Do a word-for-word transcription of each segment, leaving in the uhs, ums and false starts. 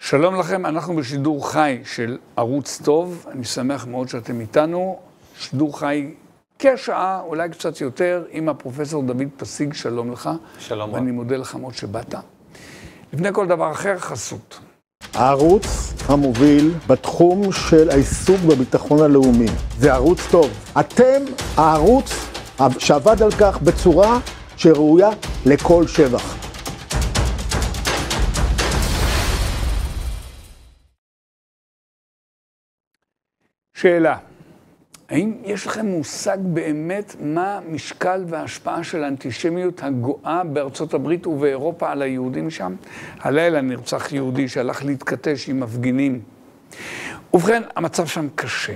שלום לכם, אנחנו בשידור חי של ערוץ טוב, אני שמח מאוד שאתם איתנו, שידור חי כשעה, אולי קצת יותר, עם הפרופסור דוד פסיג, שלום לך. שלום. ואני מודה לך מאוד שבאת. לפני כל דבר אחר, חסות. הערוץ המוביל בתחום של העיסוק בביטחון הלאומי, זה ערוץ טוב. אתם הערוץ שעבד על כך בצורה שראויה לכל שבח. שאלה, האם יש לכם מושג באמת מה משקל וההשפעה של האנטישמיות הגואה בארצות הברית ובאירופה על היהודים שם? הלילה נרצח יהודי שהלך להתכתש עם מפגינים. ובכן, המצב שם קשה.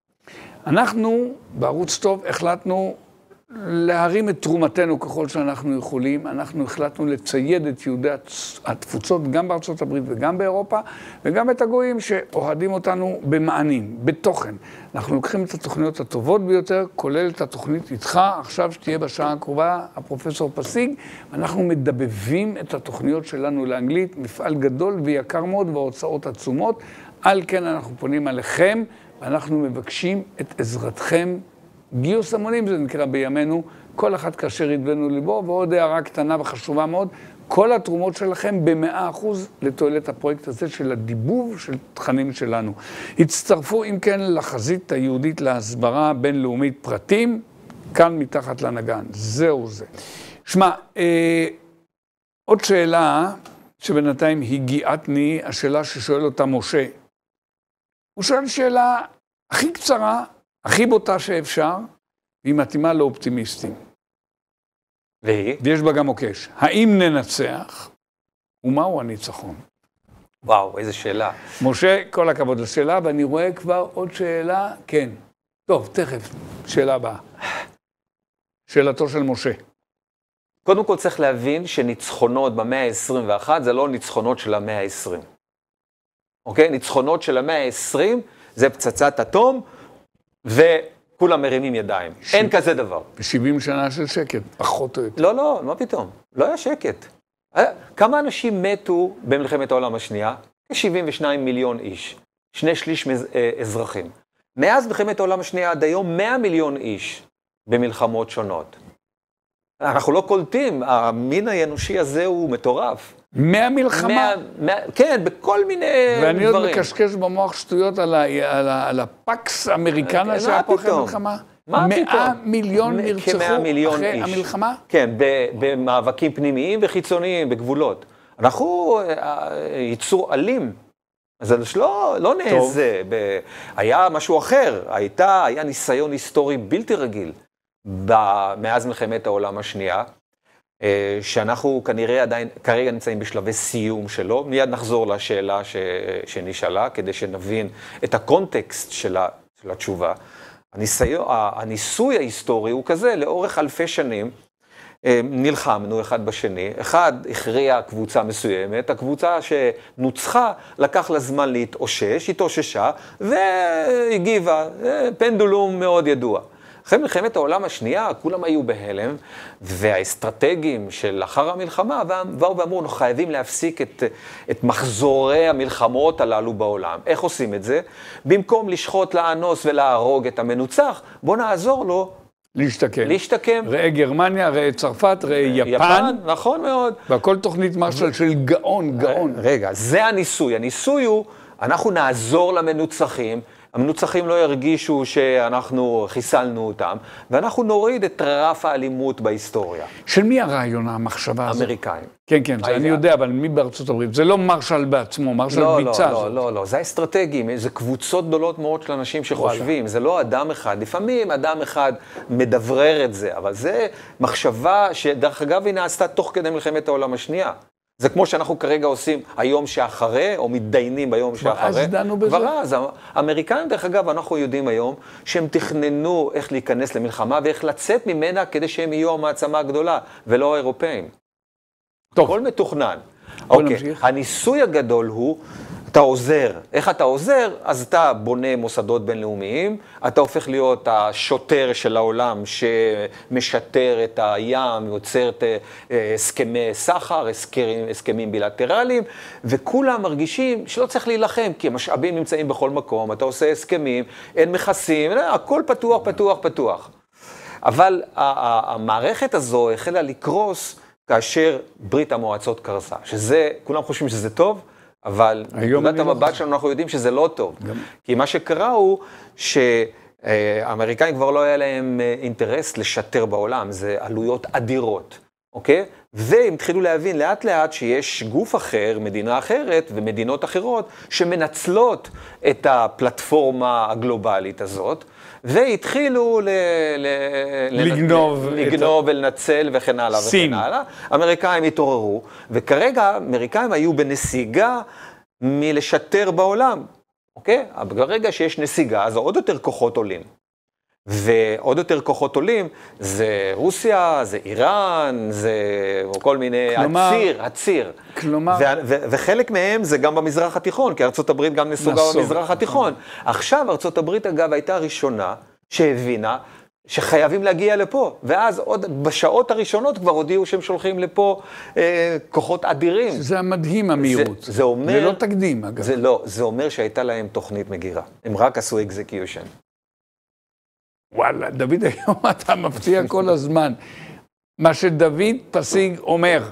אנחנו בערוץ טוב החלטנו להרים את תרומתנו ככל שאנחנו יכולים. אנחנו החלטנו לצייד את יהודי התפוצות גם בארצות הברית וגם באירופה, וגם את הגויים שאוהדים אותנו במענים, בתוכן. אנחנו לוקחים את התוכניות הטובות ביותר, כולל את התוכנית איתך, עכשיו שתהיה בשעה הקרובה, הפרופסור פסיג, ואנחנו מדבבים את התוכניות שלנו לאנגלית, מפעל גדול ויקר מאוד והוצאות עצומות. על כן אנחנו פונים עליכם, ואנחנו מבקשים את עזרתכם. גיוס המונים זה נקרא בימינו, כל אחד כאשר ידבנו ליבו, ועוד הערה קטנה וחשובה מאוד, כל התרומות שלכם במאה אחוז לתועלת הפרויקט הזה של הדיבוב של תכנים שלנו. הצטרפו אם כן לחזית היהודית להסברה בינלאומית פרטים, כאן מתחת לנגן, זהו זה. שמע, אה, עוד שאלה שבינתיים הגיעתני, השאלה ששואל אותה משה. הוא שואל שאלה הכי קצרה, הכי בוטה שאפשר, והיא מתאימה לאופטימיסטים. והיא? ויש בה גם מוקש. האם ננצח? ומהו הניצחון? וואו, איזה שאלה. משה, כל הכבוד לשאלה, ואני רואה כבר עוד שאלה, כן. טוב, תכף, שאלה הבאה. שאלתו של משה. קודם כל צריך להבין שניצחונות במאה ה-עשרים ואחת זה לא ניצחונות של המאה ה-עשרים. אוקיי? ניצחונות של המאה ה-עשרים זה פצצת אטום, וכולם מרימים ידיים. ש... אין כזה דבר. ב-שבעים שנה של שקט, פחות או יותר. לא, לא, מה פתאום? לא היה שקט. כמה אנשים מתו במלחמת העולם השנייה? כ-שבעים ושניים מיליון איש. שני שליש אזרחים. מאז מלחמת העולם השנייה עד היום מאה מיליון איש במלחמות שונות. אנחנו לא קולטים, המין האנושי הזה הוא מטורף. מהמלחמה? כן, בכל מיני דברים. ואני עוד מקשקש במוח שטויות על הפקס אמריקנה שהיה פה אחרי המלחמה. מה פתאום? מאה מיליון נרצחו אחרי המלחמה? כן, במאבקים פנימיים וחיצוניים, בגבולות. אנחנו ייצור אלים. אז זה לא נעזה. היה משהו אחר. היה ניסיון היסטורי בלתי רגיל מאז מלחמת העולם השנייה. שאנחנו כנראה עדיין, כרגע נמצאים בשלבי סיום שלו. מיד נחזור לשאלה ש, שנשאלה, כדי שנבין את הקונטקסט של, ה, של התשובה. הניסוי, הניסוי ההיסטורי הוא כזה, לאורך אלפי שנים, נלחמנו אחד בשני, אחד הכריע קבוצה מסוימת, הקבוצה שנוצחה לקח לה זמן להתאושש, התאוששה, והגיבה, פנדולום מאוד ידוע. אחרי מלחמת העולם השנייה, כולם היו בהלם, והאסטרטגים של אחר המלחמה באו ואמרו, אנחנו חייבים להפסיק את, את מחזורי המלחמות הללו בעולם. איך עושים את זה? במקום לשחוט, לאנוס ולהרוג את המנוצח, בוא נעזור לו להשתקם. להשתקם. ראה גרמניה, ראה צרפת, ראה יפן. יפן, נכון מאוד. והכל תוכנית מרשל של גאון, גאון. רגע, זה הניסוי. הניסוי הוא, אנחנו נעזור למנוצחים, המנוצחים לא ירגישו שאנחנו חיסלנו אותם, ואנחנו נוריד את רף האלימות בהיסטוריה. של מי הרעיון, המחשבה הזאת? אמריקאים. כן, כן, זה אני יודע, אבל מי בארצות הברית? זה לא מרשל בעצמו, מרשל ביצע זאת. לא, לא, לא, זה אסטרטגיים, זה קבוצות גדולות מאוד של אנשים שחושבים, זה לא אדם אחד, לפעמים אדם אחד מדברר את זה, אבל זה מחשבה שדרך אגב היא נעשתה תוך כדי מלחמת העולם השנייה. זה כמו שאנחנו כרגע עושים היום שאחרי, או מתדיינים ביום שאחרי. כבר אז דנו בזה. כבר אז. האמריקאים, דרך אגב, אנחנו יודעים היום, שהם תכננו איך להיכנס למלחמה, ואיך לצאת ממנה כדי שהם יהיו המעצמה הגדולה, ולא האירופאים. טוב. הכל מתוכנן. בוא אוקיי. נמשיך. הניסוי הגדול הוא, אתה עוזר. איך אתה עוזר? אז אתה בונה מוסדות בינלאומיים, אתה הופך להיות השוטר של העולם שמשטר את הים, יוצר את הסכמי סחר, הסכמים, הסכמים בילטרליים, וכולם מרגישים שלא צריך להילחם, כי המשאבים נמצאים בכל מקום, אתה עושה הסכמים, אין מכסים, הכל פתוח, פתוח, פתוח. אבל המערכת הזו החלה לקרוס כאשר ברית המועצות קרסה, שזה, כולם חושבים שזה טוב, אבל נקודת המבט שלנו אנחנו יודעים שזה לא טוב. גם. כי מה שקרה הוא שהאמריקאים כבר לא היה להם אינטרס לשטר בעולם, זה עלויות אדירות, אוקיי? והם התחילו להבין לאט לאט שיש גוף אחר, מדינה אחרת ומדינות אחרות שמנצלות את הפלטפורמה הגלובלית הזאת, והתחילו ל... לגנוב, לגנוב ולנצל וכן הלאה וכן הלאה. האמריקאים התעוררו, וכרגע האמריקאים היו בנסיגה מלשטר בעולם, אוקיי? ברגע שיש נסיגה, אז עוד יותר כוחות עולים. ועוד יותר כוחות עולים, זה רוסיה, זה איראן, זה כל מיני, כלומר, הציר, הציר. כלומר... ו- ו- וחלק מהם זה גם במזרח התיכון, כי ארצות הברית גם נסוגה במזרח התיכון. עכשיו ארצות הברית אגב הייתה הראשונה שהבינה שחייבים להגיע לפה, ואז עוד בשעות הראשונות כבר הודיעו שהם שולחים לפה אה, כוחות אדירים. זה המדהים המהירות. זה, זה אומר... זה לא תקדים אגב. זה לא, זה אומר שהייתה להם תוכנית מגירה. הם רק עשו אקזקיושן. וואלה, דוד היום אתה מפתיע כל הזמן. מה שדוד פסיג אומר,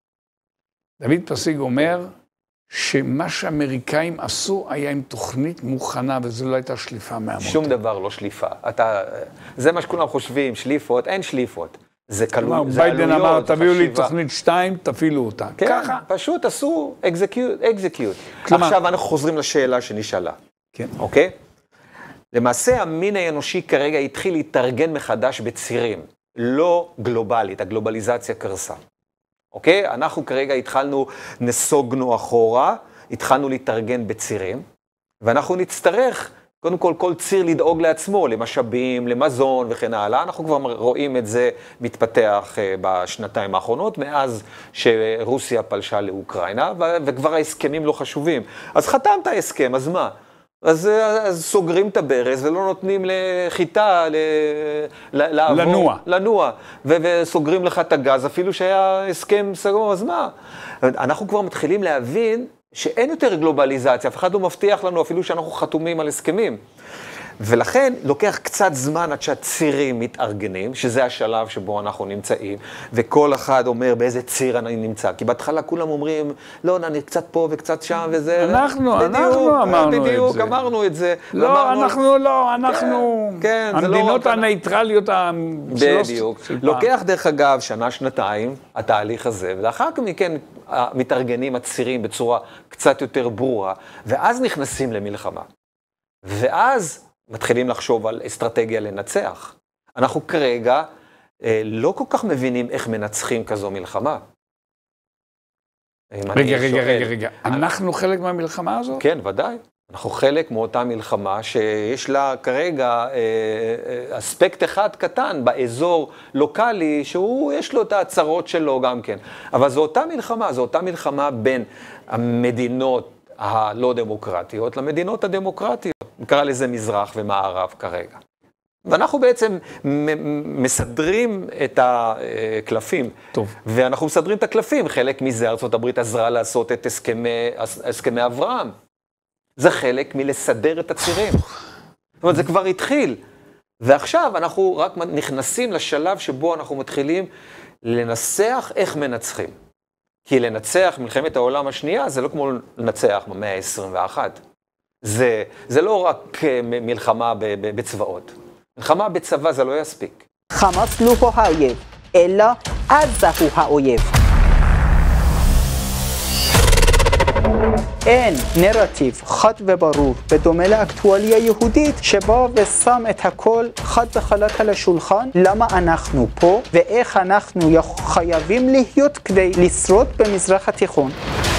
דוד פסיג אומר שמה שהאמריקאים עשו היה עם תוכנית מוכנה, וזו לא הייתה שליפה מהמותן. שום דבר לא שליפה. אתה, זה מה שכולם חושבים, שליפות, אין שליפות. זה כלום, זה עלויות, ביידן אמר, תביאו לי תוכנית שתיים, תפעילו אותה. כן, ככה. פשוט עשו אקזקיוט, אקזקיוט. עכשיו אנחנו חוזרים לשאלה שנשאלה. כן. אוקיי? למעשה המין האנושי כרגע התחיל להתארגן מחדש בצירים, לא גלובלית, הגלובליזציה קרסה. אוקיי? אנחנו כרגע התחלנו, נסוגנו אחורה, התחלנו להתארגן בצירים, ואנחנו נצטרך, קודם כל, כל ציר לדאוג לעצמו, למשאבים, למזון וכן הלאה. אנחנו כבר רואים את זה מתפתח בשנתיים האחרונות, מאז שרוסיה פלשה לאוקראינה, וכבר ההסכמים לא חשובים. אז חתמת הסכם, אז מה? אז, אז סוגרים את הברז ולא נותנים לחיטה, ל, לעבור, לנוע. לנוע, ו, וסוגרים לך את הגז, אפילו שהיה הסכם סגור, אז מה? אנחנו כבר מתחילים להבין שאין יותר גלובליזציה, אף אחד לא מבטיח לנו אפילו שאנחנו חתומים על הסכמים. ולכן לוקח קצת זמן עד שהצירים מתארגנים, שזה השלב שבו אנחנו נמצאים, וכל אחד אומר באיזה ציר אני נמצא. כי בהתחלה כולם אומרים, לא, אני קצת פה וקצת שם וזה. אנחנו, בדיוק, אנחנו אמרנו בדיוק, את זה. בדיוק, אמרנו את זה. לא, ואמרנו, אנחנו לא, אנחנו... כן, כן, המדינות לא הנייטרליות בדיוק. לוקח דרך אגב שנה, שנתיים, התהליך הזה, ולאחר מכן מתארגנים הצירים בצורה קצת יותר ברורה, ואז נכנסים למלחמה. ואז מתחילים לחשוב על אסטרטגיה לנצח. אנחנו כרגע אה, לא כל כך מבינים איך מנצחים כזו מלחמה. רגע, רגע, רגע, רגע. אנחנו חלק מהמלחמה הזו? כן, ודאי. אנחנו חלק מאותה מלחמה שיש לה כרגע אה, אה, אספקט אחד קטן באזור לוקלי, שהוא יש לו את ההצהרות שלו גם כן. אבל זו אותה מלחמה, זו אותה מלחמה בין המדינות הלא דמוקרטיות למדינות הדמוקרטיות. נקרא לזה מזרח ומערב כרגע. ואנחנו בעצם מסדרים את הקלפים. טוב. ואנחנו מסדרים את הקלפים. חלק מזה ארצות הברית עזרה לעשות את הסכמי, הסכמי אברהם. זה חלק מלסדר את הצירים. זאת אומרת, זה כבר התחיל. ועכשיו אנחנו רק נכנסים לשלב שבו אנחנו מתחילים לנסח איך מנצחים. כי לנצח מלחמת העולם השנייה זה לא כמו לנצח במאה ה-עשרים ואחת. זה, זה לא רק מלחמה בצבאות. מלחמה בצבא זה לא יספיק. חמאס לא הוא האויב, אלא עזה הוא האויב. אין נרטיב חד וברור בדומה לאקטואליה יהודית שבא ושם את הכל חד וחלק על השולחן, למה אנחנו פה ואיך אנחנו חייבים להיות כדי לשרוד במזרח התיכון.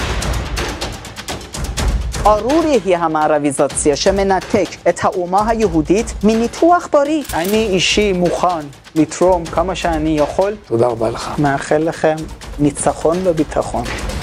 ארור יהיה המערביזציה שמנתק את האומה היהודית מניתוח בריא. אני אישי מוכן לתרום כמה שאני יכול. תודה רבה לך. מאחל לכם ניצחון וביטחון.